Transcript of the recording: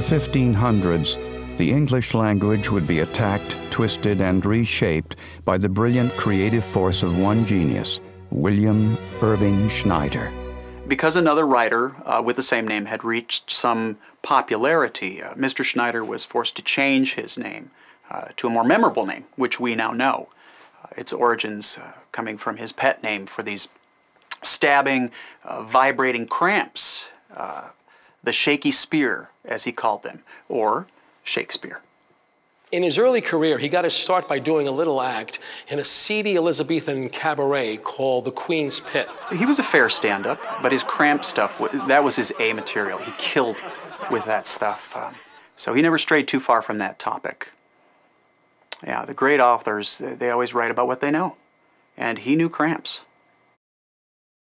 1500s, the English language would be attacked, twisted, and reshaped by the brilliant creative force of one genius, William Irving Schneider. Because another writer with the same name had reached some popularity, Mr. Schneider was forced to change his name to a more memorable name, which we now know. Its origins coming from his pet name for these stabbing, vibrating cramps, the shaky spear, as he called them, or Shakespeare. In his early career, he got his start by doing a little act in a seedy Elizabethan cabaret called the Queen's Pit. He was a fair stand-up, but his cramp stuff, that was his A material. He killed with that stuff. So he never strayed too far from that topic. Yeah, the great authors, they always write about what they know. And he knew cramps.